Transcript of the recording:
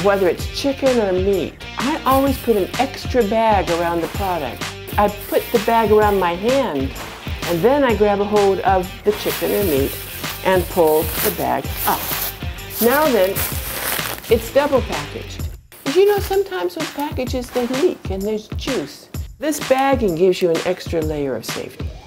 whether it's chicken or meat, I always put an extra bag around the product. I put the bag around my hand, and then I grab a hold of the chicken or meat and pull the bag up. Now then, it's double packaged. But you know, sometimes those packages, they leak and there's juice. This bagging gives you an extra layer of safety.